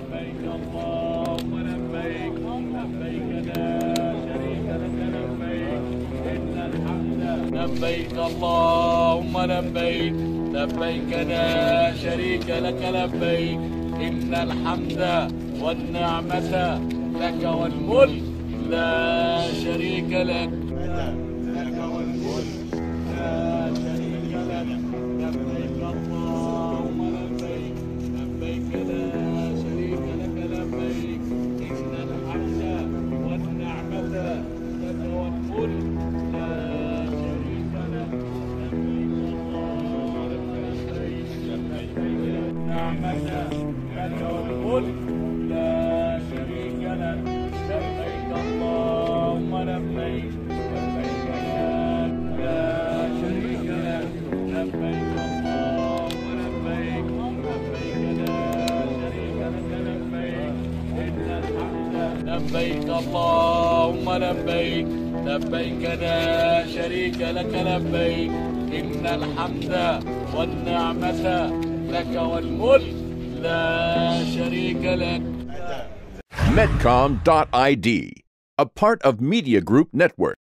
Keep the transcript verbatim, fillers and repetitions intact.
لبيك اللهم لبيك لبيك لا شريك لك لبيك إن الحمد لبيك اللهم لبيك لبيك لا شريك لك لبيك إن الحمد والنعمة لك والملك لا شريك لك لك والملك لا شريك لك لبيك اللهم لبيك لبيك لا شريك لك لبيك إن الحمد والنعمة لك والملك لا شريك لك لبيك اللهم لبيك لبيك النعمة لك والملك لا شريك لك لبيك اللهم لبيك لبيك لا شريك لك لبيك اللهم لبيك لبيك لا شريك لك لبيك إن الحمد لبيك اللهم لبيك لبيك لا شريك لك لبيك إن الحمد والنعمة لك والملك لا شريك لك. Medcom dot I D, a part of Media Group Network.